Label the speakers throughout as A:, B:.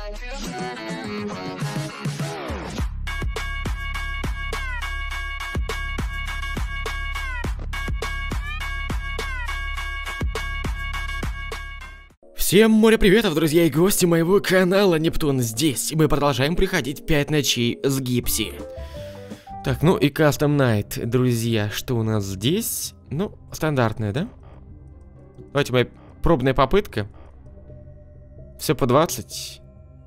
A: Всем море приветов, друзья и гости моего канала Нептун здесь. И мы продолжаем приходить 5 ночей с Гипси. Так, ну и Custom Night, друзья, что у нас здесь? Ну, стандартная, да? Давайте моя пробная попытка. Все по 20.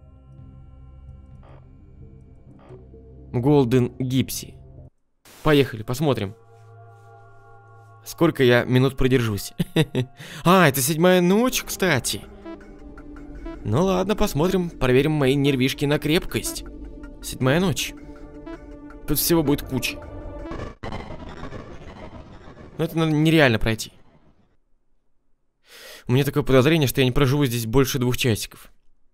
A: Golden Гипси. Поехали, посмотрим. Сколько я минут продержусь. А, это 7-я ночь, кстати. Ну ладно, посмотрим, проверим мои нервишки на крепкость. 7-я ночь. Тут всего будет куча. Но это нереально пройти. У меня такое подозрение, что я не проживу здесь больше 2 часиков.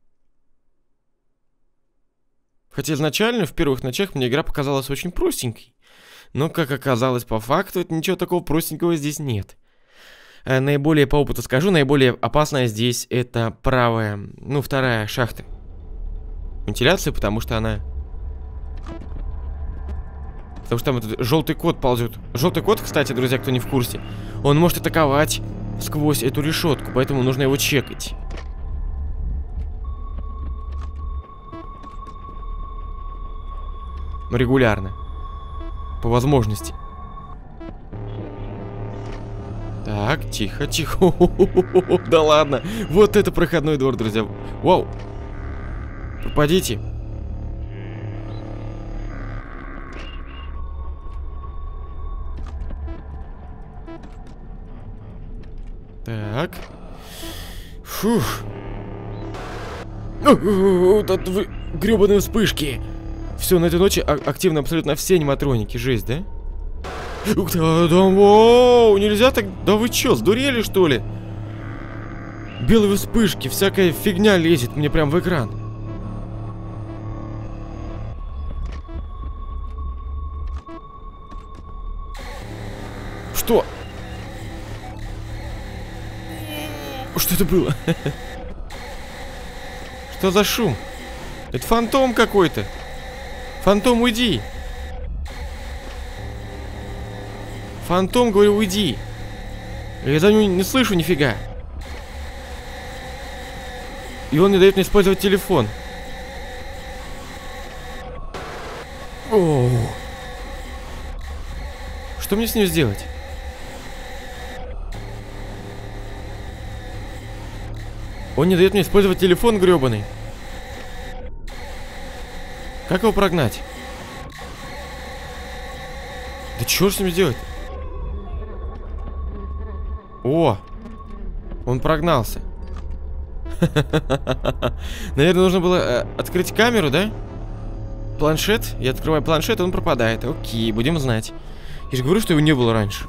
A: Хотя изначально, в первых ночах, мне игра показалась очень простенькой. Но, как оказалось, по факту, ничего такого простенького здесь нет. Наиболее, по опыту скажу, наиболее опасная здесь это правая, ну, 2-я шахта. Вентиляция, потому что она... Потому что там этот желтый кот ползет. Желтый кот, кстати, друзья, кто не в курсе, он может атаковать сквозь эту решетку, поэтому нужно его чекать. Регулярно. По возможности. Так, тихо, тихо. Да ладно. Вот это проходной двор, друзья. Вау. Пропадите. Так. Фух. Вот вы гребаные вспышки. Все, на этой ночи активно абсолютно все аниматроники. Жесть, да? Ух ты, воу, нельзя так... Да вы чё, сдурели, что ли? Белые вспышки, всякая фигня лезет мне прям в экран. Что? Что это было? Что за шум? Это фантом какой-то. Фантом, уйди. Фантом, говорю, уйди. Я за него не слышу нифига. И он не дает мне использовать телефон. Оу. Что мне с ним сделать? Он не дает мне использовать телефон гребаный. Как его прогнать? Да чё с ним сделать? О! Он прогнался. Наверное, нужно было открыть камеру, да? Планшет. Я открываю планшет, и он пропадает. Окей, будем знать. Я же говорю, что его не было раньше.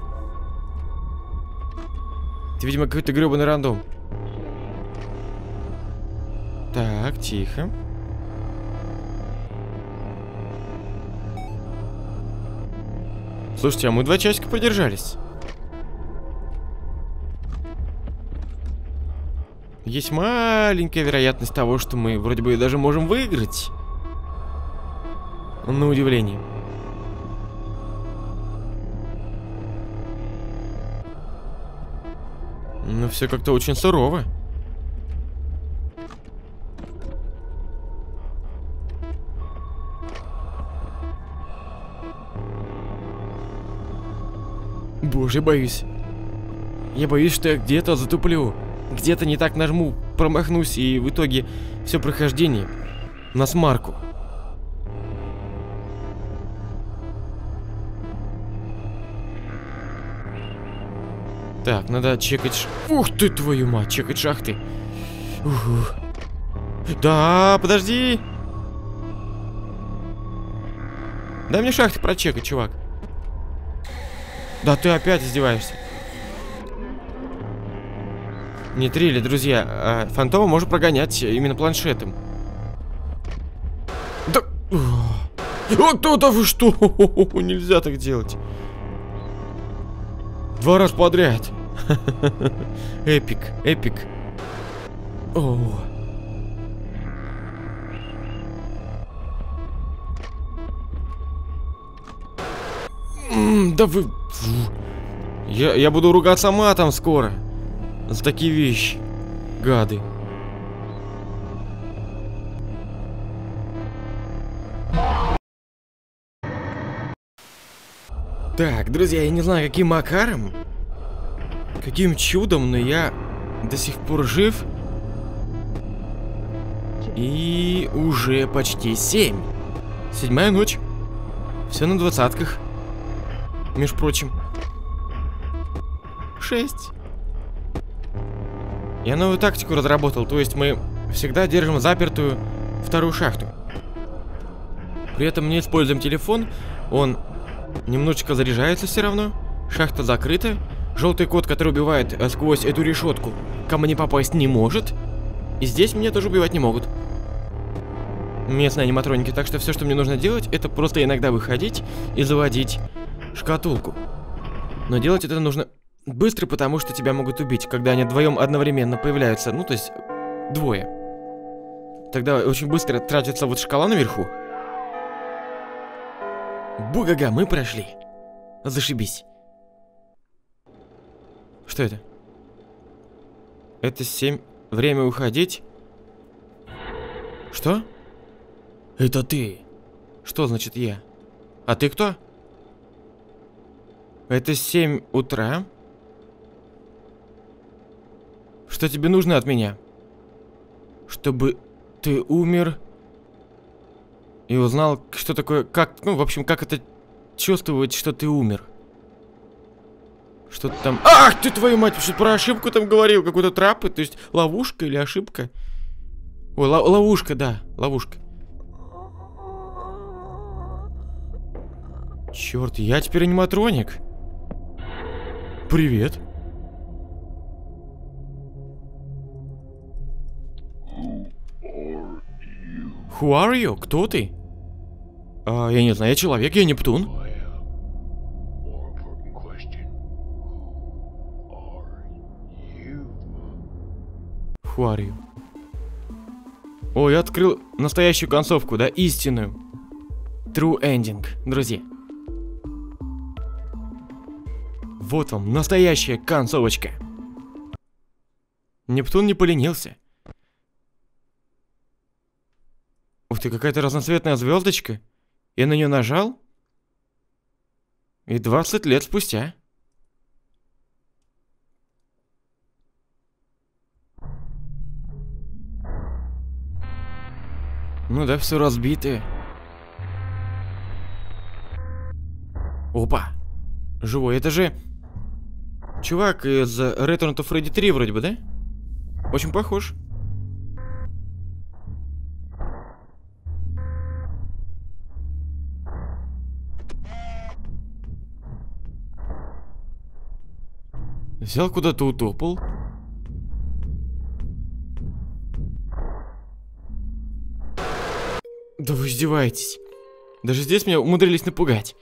A: Это, видимо, какой-то гребаный рандом. Так, тихо. Слушайте, а мы 2 часика продержались. Есть маленькая вероятность того, что мы вроде бы даже можем выиграть. На удивление. Но все как-то очень сурово. Боже, боюсь. Я боюсь, что я где-то затуплю. Где-то не так нажму, промахнусь, и в итоге все прохождение на смарку. Так, надо чекать... Ух ты, твою мать, чекать шахты. Ух. Да, подожди. Дай мне шахты прочекать, чувак. Да ты опять издеваешься. Не трели, друзья. Фантома можно прогонять именно планшетом. Да... Вот да вы что? Нельзя так делать. 2 раза подряд. Эпик, эпик. О. Да вы... Я буду ругаться матом скоро. За такие вещи. Гады. Так, друзья, я не знаю, каким макаром, каким чудом, но я до сих пор жив. И уже почти 7. 7-я ночь. Все на 20-ках. Между прочим. 6. Я новую тактику разработал, то есть мы всегда держим запертую вторую шахту. При этом не используем телефон, он немножечко заряжается все равно. Шахта закрыта. Желтый кот, который убивает сквозь эту решетку, ко мне попасть не может. И здесь меня тоже убивать не могут местные аниматроники. Так что все, что мне нужно делать, это просто иногда выходить и заводить шкатулку. Но делать это нужно быстро, потому что тебя могут убить, когда они вдвоем одновременно появляются. Ну, то есть двое. Тогда очень быстро тратится вот шкала наверху. Бугага, мы прошли. Зашибись. Что это? Это 7. Время уходить. Что? Это ты. Что значит я? А ты кто? Это 7 утра. Что тебе нужно от меня? Чтобы ты умер и узнал, что такое, как, ну, в общем, как это чувствовать, что ты умер. Что-то там... Ах, ты твою мать, что про ошибку там говорил, какой-то трап, то есть ловушка или ошибка? Ой, ловушка, да, ловушка. Черт, я теперь аниматроник. Привет. Who are you? Кто ты? Я не знаю, я человек, я Нептун. Who are you? О, я открыл настоящую концовку, да, истинную. True ending, друзья. Вот вам настоящая концовочка. Нептун не поленился. Ух ты, какая-то разноцветная звездочка. Я на нее нажал. И 20 лет спустя. Ну да, все разбитое. Опа. Живой, это же чувак из Return to Freddy 3 вроде бы, да? Очень похож. Взял куда-то утопал. Да вы издеваетесь. Даже здесь меня умудрились напугать.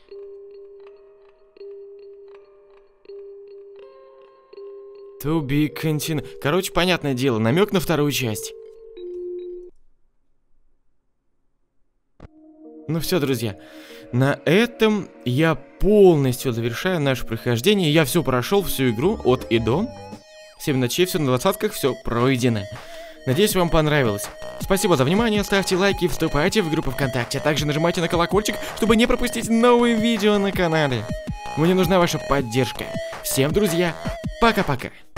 A: To be continued. Короче, понятное дело, намек на вторую часть. Ну все, друзья. На этом я полностью завершаю наше прохождение. Я все прошел, всю игру от и до. 7 ночей, все на 20-ках, все пройдено. Надеюсь, вам понравилось. Спасибо за внимание, ставьте лайки, вступайте в группу ВКонтакте, а также нажимайте на колокольчик, чтобы не пропустить новые видео на канале. Мне нужна ваша поддержка. Всем, друзья, пока-пока.